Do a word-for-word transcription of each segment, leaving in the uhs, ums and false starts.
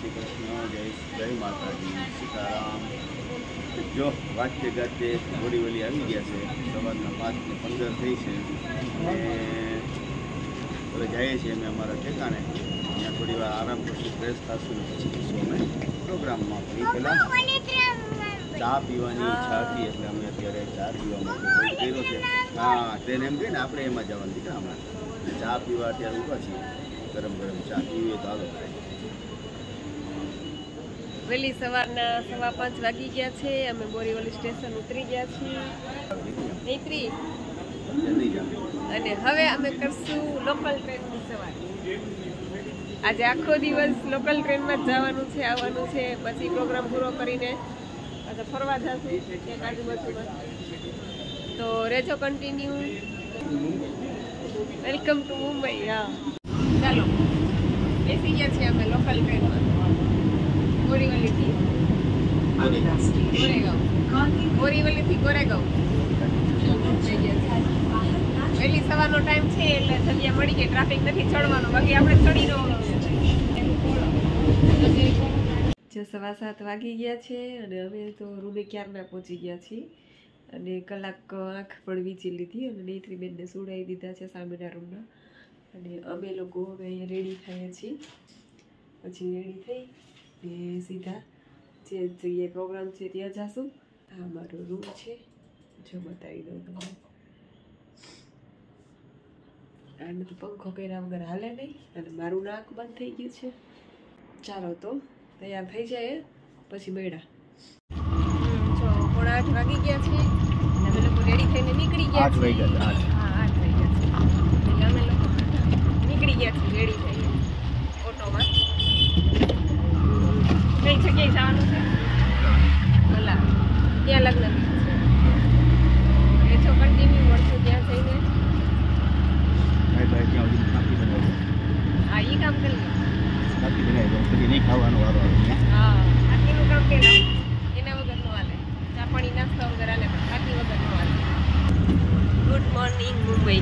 શ્રી કૃષ્ણ, જય જય માતાજી, સીતારામ। જો વાંચતે ગાતે બોરીવલી આવી ગયા છે, સવારના પાંચ ને પંદર થઈ છે અને હવે જઈએ છીએ અમે અમારા ઠેકાણે। ત્યાં થોડી વાર આરામ કરશું, ફ્રેશ થશું ને પછી જઈશું અમે પ્રોગ્રામમાં। એ પહેલાં ચા પીવાની ઈચ્છા હતી એટલે અમે અત્યારે ચા પીવા માટે વેઇટ કર્યો છે। હા, ટ્રેન એમ કહે ને આપણે એમાં જવાનું દીકરા હમણાં ચા પીવા અત્યારે ઊભા છીએ। ગરમ ગરમ ચા પીવીએ તો હાલો। વહેલી સવારના સવા પાંચ વાગી ગયા છે, અમે બોરીવલી સ્ટેશન ઉતરી ગયા છીએ નેત્રી, અને હવે અમે કરશું લોકલ ટ્રેનની સવાર। આજે આખો દિવસ લોકલ ટ્રેનમાં જ જવાનું છે, આવવાનું છે, પછી પ્રોગ્રામ પૂરો કરીને પાછા ફરવા જશું એક આજુબાજુમાં। તો રેજો કન્ટિન્યુ। Welcome to Mumbai. હા ચાલો બેસી ગયા છીએ અમે લોકલ ટ્રેનમાં બોરીવલીથી ગોરેગાંવ, બોરીવલીથી ગોરેગાંવ। વહેલી સવારનો ટાઈમ છે એટલે જગ્યા મળી ગઈ, ટ્રાફિક નથી ચડવાનો, બાકી આપણે ચડી રહેવાનું। જો સવા સાત વાગી ગયા છે અને અમે તો રૂમે ક્યારના પહોંચી ગયા છીએ અને કલાક આંખ પણ વીંચી લીધી અને નેત્રીબેનને સુડાવી દીધા છે સામેના રૂમમાં। અને અમે લોકો હવે અહીંયા રેડી થઈએ છીએ, પછી રેડી થઈ ને સીધા જે જગ્યાએ પ્રોગ્રામ છે ત્યાં જશું। આ અમારો રૂમ છે, જો બતાવી દઉં તમને। આને તો પંખો કર્યા વગર હાલે નહીં અને મારું નાક બંધ થઈ ગયું છે। ચાલો તો તૈયાર થઈ જાય પછી મળ્યા। જો પોણા આઠ વાગી ગયા છે અને અમે લોકો રેડી થઈને નીકળી ગયા છીએ। હા, આઠ વાગ્યા છે એટલે અમે લોકો નીકળી ગયા છીએ રેડી થઈને ઓટોમાં। કઈ જગ્યાએ જવાનું છે? ભલા ત્યાં લગ્ન છે, એ જો કન્ટિન્યુ મળશું ત્યાં જઈને। હા, એ કામ કરી નહીં ખાવાનો વારો આવે। હા, આટલીનું કામ પેલા એના વગર નો હાલે, ચા પાણી નાસ્તા વગર હાલે, પણ આટલી વગર નો હાલે। Good morning Mumbai.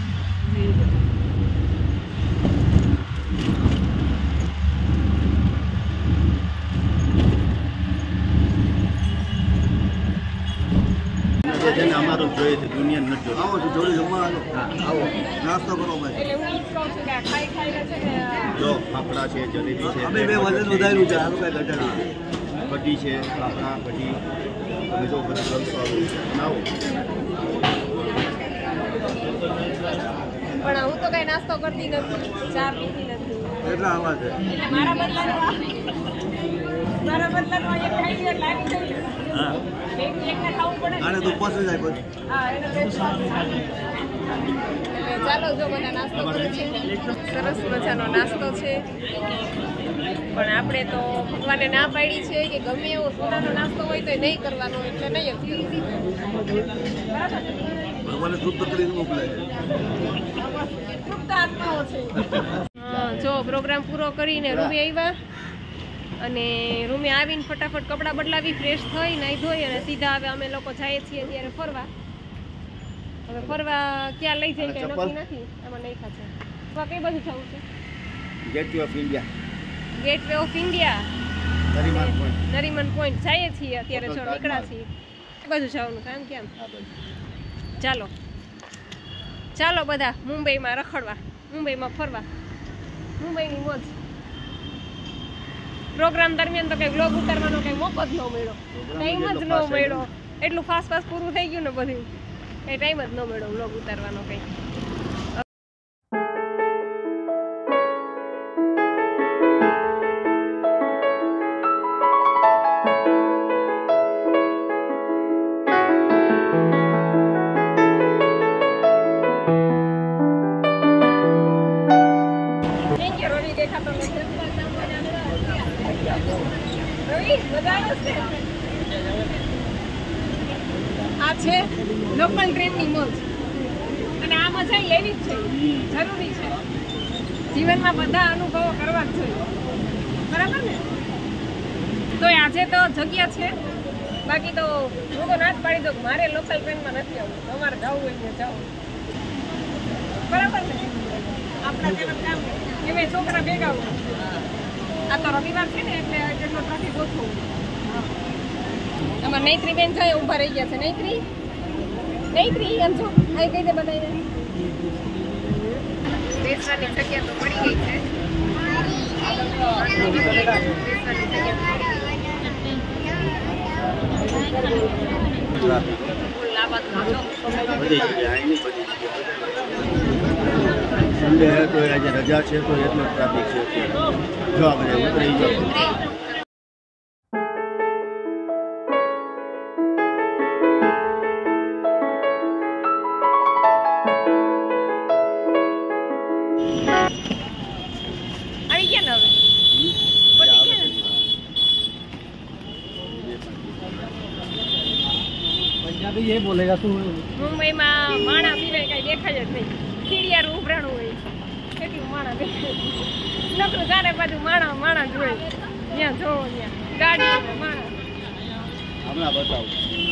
અમારું જોઈએ છે, દુનિયા નથી જોઈ। આવો જોડી જમવા હા આવો નાસ્તો કરો ભાઈ। એટલે હું ઈ જ કહું છું કે આ ખાઈ ખાઈને છે ને જો ફાફડા છે, જલેબી છે, અમે બે વજન વધાર્યું છે, આનું કઈ ઘટે નહીં। કઢી છે, ફાફડા કઢી, તમે જો બધું કરશો બનાવો। પણ હું તો કઈ નાસ્તો કરતી નથી, ચા પીતી નથી, એટલા આવા છે એટલે મારા બદલાનો મારા બદલાનો એક ખાઈ લે લાગી જાય। હા, એક એકને ખાવું પડે આને તો પસંદ જાય પછી। હા, એને ચાલો જો બધા નાસ્તો કરે છે, સરસ મજાનો નાસ્તો છે। પણ આપણે તો ભગવાને ના પાડી છે કે ગમે એવો સોનાનો નાસ્તો હોય તો નહીં કરવાનો, એટલે નહીં જ બરાબર। ભગવાને શુદ્ધ કરીને મોકલે છે, શુદ્ધ આત્માઓ છે। હા, જો પ્રોગ્રામ પૂરો કરીને રૂમે આવ્યા અને રૂમે આવીને ફટાફટ કપડાં બદલાવી ફ્રેશ થઈ નાહી ધોઈ અને સીધા હવે અમે લોકો જઈએ છીએ ત્યારે ફરવા। હવે ફરવા ક્યાં લઈ જઈએ કઈ નક્કી નથી, આમાં નહીં ખાશે તો કઈ બાજુ જવું છે? Gateway of India, gateway of India, Nariman point, Nariman point જઈએ છીએ અત્યારે, જો નીકળ્યા છીએ એ બાજુ જવાનું કામ કેમ? ચાલો ચાલો બધા મુંબઈમાં રખડવા, મુંબઈમાં ફરવા, મુંબઈની મોજ। પ્રોગ્રામ દરમિયાન તો કઈ વ્લોગ ઉતારવાનો કઈ મોકો જ ન મળ્યો, ટાઈમ જ ન મળ્યો, એટલું ફાસ્ટ ફાસ્ટ પૂરું થઈ ગયું ને બધું, કઈ ટાઈમ જ ન મળ્યો વ્લોગ ઉતારવાનો કઈ। આ છે લોકલ ટ્રેનની મોજ અને આ મજા લેવી જ છે, જરૂરી છે જીવનમાં, બધા અનુભવો કરવા જ જોઈએ, બરાબર ને? તો આજે તો જગ્યા છે, બાકી તો હું તો ના જ પાડી દઉં મારે લોકલ ટ્રેનમાં નથી આવવું, તમારે જવું હોય ને જાઓ, બરાબર ને? આપણા જેવા કામ એમાં છોકરા ભેગા હોય આ તો રવિવાર છે ને એટલે જેટલો ટ્રાફિક ઓછો એમાં નૈત્રી બેન જાય ઊભા રહી ગયા છે નૈત્રી નૈત્રી એમ છો હાઈ કહી દે બધાને બેસવાની જગ્યા તો પડી ગઈ છે બેસવાની જગ્યા સન્ડે તો આજે રજા છે તો એટલો ટ્રાફિક છે જો આપણે ઉતરી જાઓ આવી ગયા ને હવે પહોંચી ગયા ને पंजाबी ये बोलेगा तू મુંબઈમાં માણા સિવાય કઈ દેખાય જ નહીં ખીડિયારું ઉભરાણું હોય કેટલું માણા દેખાય નકરું ચારે બાજુ માણા માણા જ હોય ત્યાં જોવો ત્યાં ગાડી માણા હમણાં બતાવું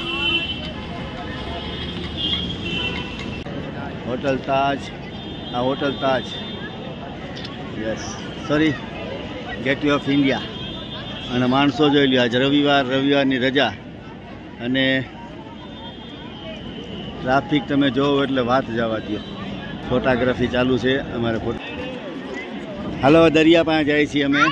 હોટલ તાજ આ hotel Taj yes sorry gateway of India અને માણસો જોઈ લ્યો આજે રવિવાર રવિવારની રજા અને ટ્રાફિક તમે જોવો એટલે વાત જવા દો ફોટોગ્રાફી ચાલુ છે અમારે ફોટો હાલો દરિયા પાસે જાય છીએ અમે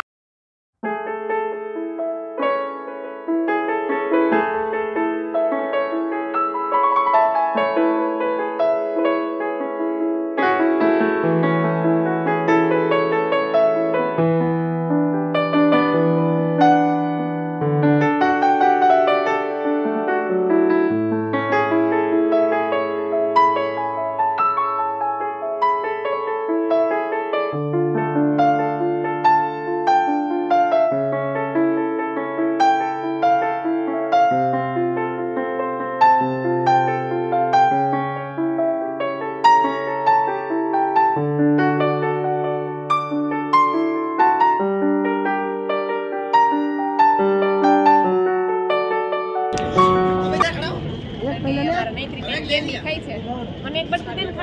મને એક બટકું દે ને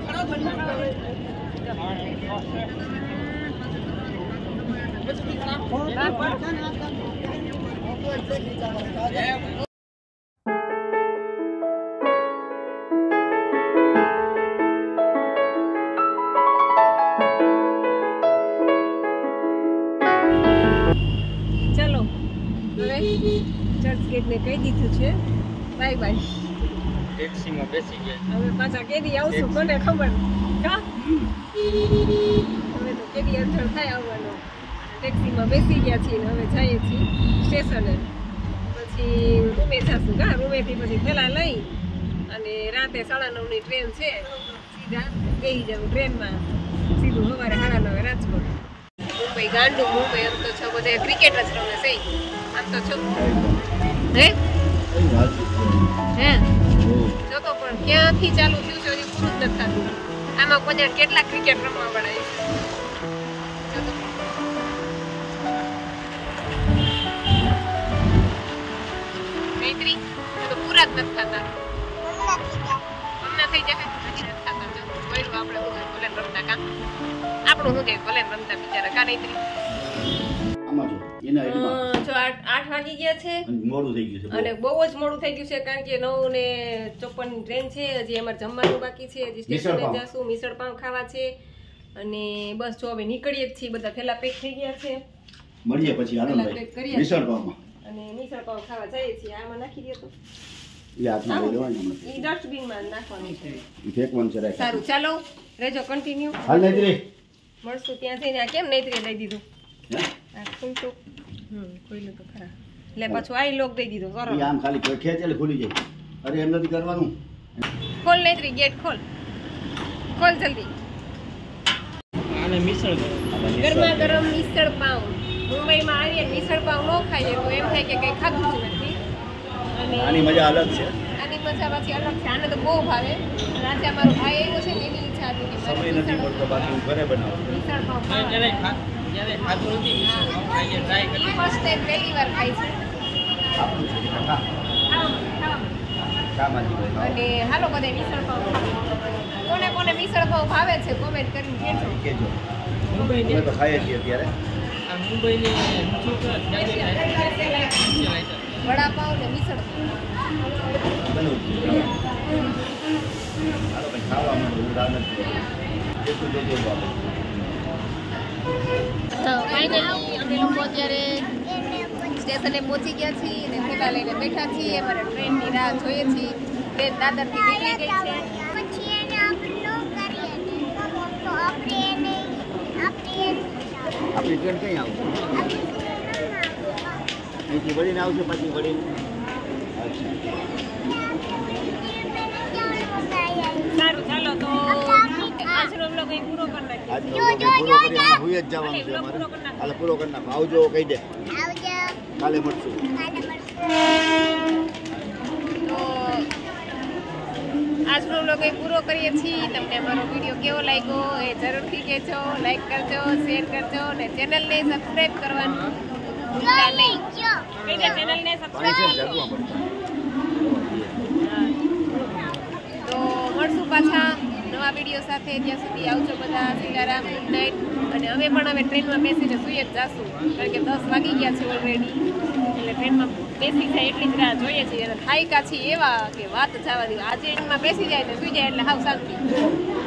ચલો હવે ચર્ચ ગેટ ને કહી દીધું છે બાય બાય ટેક્સીમાં બેસી ગયા હવે પાછા કેદી આવશું કોને ખબર કા હવે તો કેદી અંતર થાય આવવાનો ટેક્સીમાં બેસી ગયા છીએ હવે જઈએ છીએ સ્ટેશને પછી રૂમે જશું કા રૂમેથી પછી થેલા લઈ અને રાતે સાડા નવની ટ્રેન છે સીધા બેસી જવું ટ્રેનમાં સીધું સવારે સાડા નવે રાજકોટ મુંબઈ ગાંડું મુંબઈ આમ તો છો બધે ક્રિકેટ જ રમે છે આમ તો છો હે હે જો તો પણ ક્યાંથી ચાલુ થયું છે હજી પૂરું જ નથી થતું આમાં કોઈ કેટલા ક્રિકેટ રમવા વાળા છે મૈત્રી તો પૂરા જ નથી થતા હમણાં થઈ જાય હજી નથી થતા જો બોલ્યું આપણે હું ભલે રમતા કા આપણું શું જાય ભલે રમતા બિચારા કા મૈત્રી જો આઠ વાગી ગયા છે મોડું થઈ ગયું છે અને બહુ જ મોડું થઈ ગયું છે કારણ કે નવ ને ચોપન ની ટ્રેન છે હજી અમારે જમવાનું બાકી છે હજી સ્ટેશને જશું મિસળ પાવ ખાવા છે અને બસ જો હવે નીકળીએ જ છીએ બધા થેલા પેક થઈ ગયા છે મળીએ પછી આનંદભાઈ મિસળ પાવમાં અને મિસળ પાવ ખાવા જઈએ છીએ આમાં નાખી દે તો એ હાથમાં લઈ લેવાનું એ ડસ્ટબિનમાં નાખવાનું છે એ ફેંકવાનું છે રાખ સારું ચાલો રહેજો કન્ટિન્યુ હાલ નૈત્રી મળશું ત્યાં જઈને આ કેમ નૈત્રી લઈ દીધું હે આ ખુલ તો હમ ખુલ્લું તો ખરા એટલે પાછું આઈ લોક દઈ દીધો કરો એ આમ ખાલી ખેંચેલે ખુલી જાય અરે એમ નથી કરવાનું ખોલ નૈત્રી ગેટ ખોલ ખોલ જલ્દી આને મિસળ ગરમા ગરમ મિસળ પાઉં મુંબઈમાં આવીએ મિસળ પાઉં ન ખાઈએ તો એમ થાય કે કંઈ ખાધું જ નથી અને આની મજા અલગ છે આની મજા પાછી અલગ છે આને તો બહુ ભાવે અને આજે અમારો ભાઈ આવ્યો છે ને એની ઈચ્છા હતી કે સમય મારે નથી મિસળ પડતો બાકી હું ઘરે બનાવું મિસળ પાઉં ખાવા. જ્યારે ખાધું નથી ખાઈએ ટ્રાય ઈ first time પહેલી વાર ખાઈ છે આપણું છે કે ખા ખાવા ખાવા શામાંથી કોઈ ખાવ અને હાલો બધા મિસળ પાઉં કોને કોને મિસળ પાઉં ભાવે છે કોમેન્ટ કરીને કહેજો કેજો અમે તો ખાઈએ છીએ અત્યારે આ મુંબઈની શું કહે વડાપાવ ને મિસળ બનવું જ જોઈએ. હાલો ભાઈ ખાવા માંડો હું રાહ નથી જેટલું જોજો એટલું આપો. ફાઇનલી અમે લોકો અત્યારે સ્ટેશને પહોંચી ગયા છીએ અને થેલા લઈને બેઠા છીએ. અમારે ટ્રેનની રાહ જોઈએ છીએ. ટ્રેન દાદરથી નીકળી ગઈ છે. પછી એને આપણે કરીએ તો આપણે એને આપણે આપણી ટ્રેન ક્યાં આવશે? અહીંથી વળીને આવશે પછી વળીને અચ્છા સારું ચાલો તો આજનો બ્લોગ અહીં પૂરો કરી નાખીએ. આજ તો પૂરો કરી આમાં હુઈ જ જવાનું છે અમારે. હાલે પૂરો કરી નાખો. આવજો કહી દે. આવજો કાલે મળશું. કાલે મળશું. તો આજનો બ્લોગ અહીં પૂરો કરીએ છીએ. તમને અમારો વિડીયો કેવો લાગ્યો એ જરૂરથી કહેજો. લાઈક કરજો, શેર કરજો અને ચેનલને સબસ્ક્રાઈબ કરવાનું ભૂલતા નહીં. જો કહી દે ચેનલને પાણી છે સબસ્ક્રાઈબ જગવા પડશે. તો મળશું પાછા નવા વિડીયો સાથે. ત્યાં સુધી આવજો બધા. Sitaram, good night. અને અમે પણ હવે ટ્રેનમાં બેસીને સુઈ જ જાશું કારણ કે દસ વાગી ગયા છે ઓલરેડી. એટલે ટ્રેનમાં બેસી જાય એટલી જ રાહ જોઈએ છીએ. અને થાયકા છીએ એવા કે વાત જવા દે. આજે એમાં બેસી જાય ને સુઈ જાય એટલે હાવ શાંતિ.